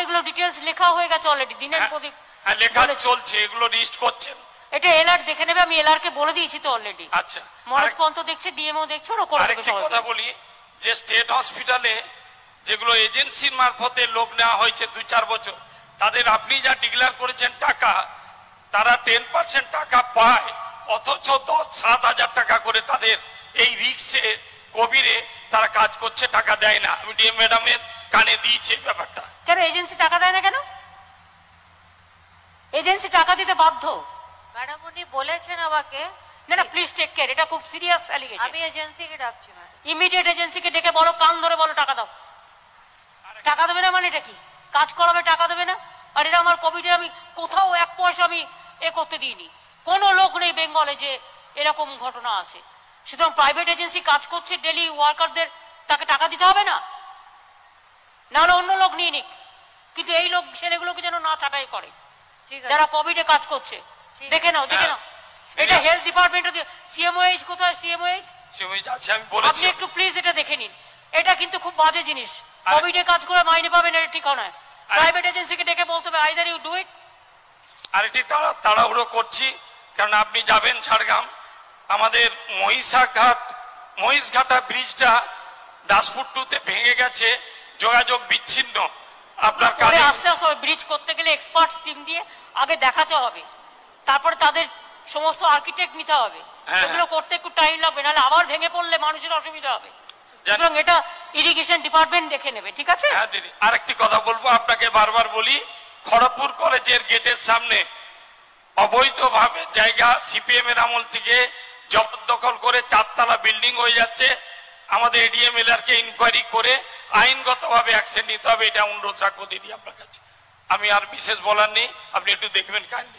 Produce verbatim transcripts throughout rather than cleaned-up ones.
এগুলো ডিটেলস লেখা হয়ে গেছে অলরেডি দিনের প্রদীপ লেখা চলছে, এগুলো লিস্ট করছেন। এটা এলআর দেখে নেবে, আমি এলআর কে বলে দিয়েছি তো অলরেডি। আচ্ছা, মনোজ পন্ত দেখছে, ডিএমও দেখছে, ওরা করে দেবে। আরেকটা কথা বলি, যে স্টেট হসপিটালে যেগুলো এজেন্সির মারফতে লোক নেওয়া হয়েছে দুই চার বছর, তাদের আপনি যা ডিক্লেয়ার করেছেন টাকা, তারা টেন পার্সেন্ট টাকা পায়, অথচ দশ সাত হাজার টাকা করে তাদের এই রিক্সে কোভিডে তারা কাজ করছে, টাকা দেয় না। আমি ডিএম ম্যাডামের কানে দিয়েছি ব্যাপারটা। কেন এজেন্সি টাকা দেয় না? কেন এজেন্সি টাকা দিতে বাধ্য? ম্যাডাম উনি বলেছেন আমাকে। না না, প্লিজ টেক কেয়ার, এটা খুব সিরিয়াস অ্যালিগেশন। আমি এজেন্সিকে ডাকছি ম্যাডাম। ইমিডিয়েট এজেন্সিকে ডেকে বলো, কান ধরে বলো টাকা দাও। টাকা দেবে না মানে এটা কি? কাজ করাবে, টাকা দেবে না? আর এটা আমার কোভিডে আমি কোথাও এক পয়সা আমি এ করতে দিইনি। কোনো লোক নেই বেঙ্গলে যে এরকম ঘটনা আছে। সুতরাং প্রাইভেট এজেন্সি কাজ করছে, ডেলি ওয়ার্কারদের তাকে টাকা দিতে হবে না? নাহলে অন্য লোক নিয়ে নিক, কিন্তু এই লোক ছেলেগুলোকে যেন না চাটাই করে যারা কোভিডে কাজ করছে। দেখে নাও, দেখে নাও। এটা হেলথ ডিপার্টমেন্ট, সিএমওএইচ কোথায়? সিএমওএইচ সিএমওএইচ আছে, আমি বলেছি। আপনি একটু প্লিজ এটা দেখে নিন। এটা কিন্তু খুব বাজে জিনিস। কোভিডে কাজ করে মাইনে পাবেন, এটা ঠিক নয়। প্রাইভেট এজেন্সিকে ডেকে বলতে হবে আইদার ইউ ডু ইট। আরেকটি তাড়া তাড়াহুড়ো করছি, কারণ আপনি যাবেন ঝাড়গ্রাম। আমাদের মহিষাঘাট মহিষঘাটা ব্রিজটা দাসপুর টুতে ভেঙে গেছে, যোগাযোগ বিচ্ছিন্ন। আপনার কাছে আস্তে আস্তে ওই ব্রিজ করতে গেলে এক্সপার্ট টিম দিয়ে আগে দেখাতে হবে, তারপরে তাদের সমস্ত আর্কিটেক্ট নিতে হবে। এগুলো করতে একটু টাইম লাগবে, নাহলে আবার ভেঙে পড়লে মানুষের অসুবিধা হবে। সুতরাং এটা ইরিগেশন ডিপার্টমেন্ট দেখে নেবে, ঠিক আছে? হ্যাঁ দিদি, আরেকটি কথা বলবো আপনাকে, বারবার বলি, খড়গপুর কলেজের গেটের সামনে অবৈধভাবে জায়গা সিপিএম এর আমল থেকে জবরদখল করে চারতলা বিল্ডিং হয়ে যাচ্ছে। আমাদের এডিএম এলআরকে ইনকোয়ারি করে আইনগতভাবে অ্যাকশন নিতে হবে, এটা অনুরোধ রাখবো দিদি আপনার কাছে। আমি আর বিশেষ বলার নেই, আপনি একটু দেখবেন কাইন্ডলি।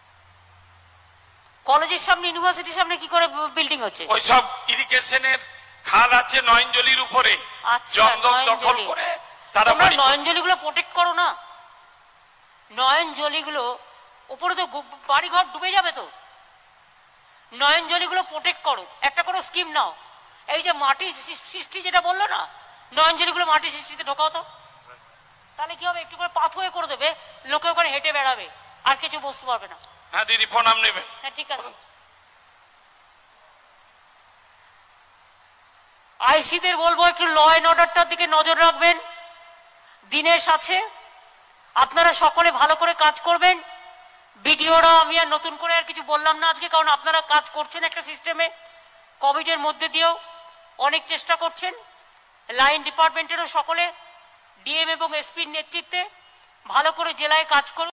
কলেজের সামনে, ইউনিভার্সিটির সামনে কি করে বিল্ডিং হচ্ছে? ওই সব ইরিগেশনের খাল আছে নয়নজলির উপরে, জঙ্গল দখল করে তারা নয়নজলিগুলো প্রোটেক্ট করো না। নয়নজলিগুলো উপরে তো বাড়িঘর ডুবে যাবে, তো নয়নজলিগুলো প্রোটেক্ট করো, একটা কোনো স্কিম নাও। এই যে মাটি সৃষ্টি যেটা বললো না, নয়নজলিগুলো মাটি সৃষ্টিতে ঢোকাও তো, তাহলে কি হবে? একটু করে পাথওয়ে করে দেবে, লোকে ওখানে হেঁটে বেড়াবে, আর কিছু বুঝতে পারবে না। হ্যাঁ দিদি, প্রণাম নেবেন। হ্যাঁ ঠিক আছে। আইসিদের বলবো একটু ল অ্যান্ড অর্ডারটার দিকে নজর রাখবেন। দিনের সাথে আপনারা সকলে ভালো করে কাজ করবেন। বিডিওরা, আমি আর নতুন করে আর কিছু বললাম না আজকে, কারণ আপনারা কাজ করছেন একটা সিস্টেমে, কোভিডের মধ্যে দিয়েও অনেক চেষ্টা করছেন। লাইন ডিপার্টমেন্টেরও সকলে ডিএম এবং এসপির নেতৃত্বে ভালো করে জেলায় কাজ করুন।